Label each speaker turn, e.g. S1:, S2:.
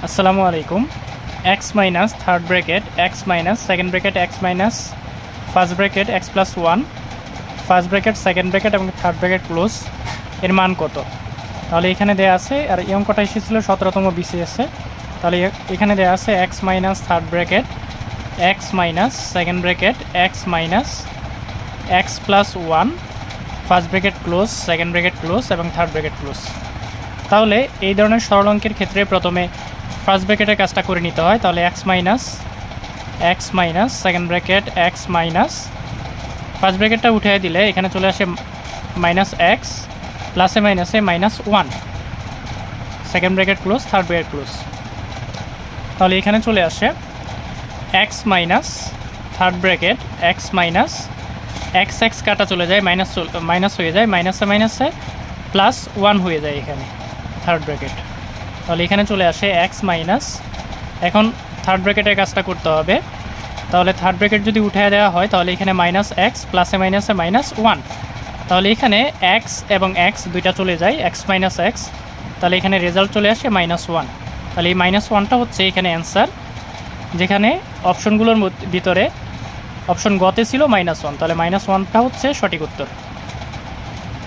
S1: আসসালামু আলাইকুম। x minus third bracket x minus second bracket x minus first bracket x plus 1 first bracket second bracket এবং third bracket close এর মান কত? তাহলে এখানে দেয়া আছে, আর এই অঙ্কটা এসেছিল 17তম বিসিএসে। তাহলে এখানে দেয়া আছে x minus third bracket x minus second bracket x minus x plus 1 first bracket close second bracket close এবং থার্ড ব্র্যাকেট ক্লোজ। তাহলে এই ধরনের সরল অঙ্কের ক্ষেত্রে প্রথমে ফার্স্ট ব্র্যাকেটের কাজটা করে নিতে হয়। তাহলে x minus second bracket x minus first ব্র্যাকেটটা উঠিয়ে দিলে এখানে চলে আসে মাইনাস x প্লাসে মাইনাসে minus 1 second bracket close third bracket close. তাহলে এখানে চলে আসে x minus third bracket x minus x কাটা চলে যায়, মাইনাস হয়ে যায়, মাইনাসে মাইনাসে প্লাস 1 হয়ে যায় এখানে থার্ড ব্র্যাকেট। তাহলে এখানে চলে আসে x মাইনাস, এখন থার্ড ব্র্যাকেটের কাজটা করতে হবে। তাহলে থার্ড ব্র্যাকেট যদি উঠিয়ে দেওয়া হয় তাহলে এখানে মাইনাস x প্লাসে মাইনাসে মাইনাস 1। তাহলে এখানে x এবং x দুইটা চলে যায়, x মাইনাস x। তাহলে এখানে রেজাল্ট চলে আসে মাইনাস 1। তাহলে এই মাইনাস 1টা হচ্ছে এখানে অ্যান্সার, যেখানে অপশনগুলোর ভিতরে অপশন গতে ছিল মাইনাস 1। তাহলে মাইনাস 1টা হচ্ছে সঠিক উত্তর।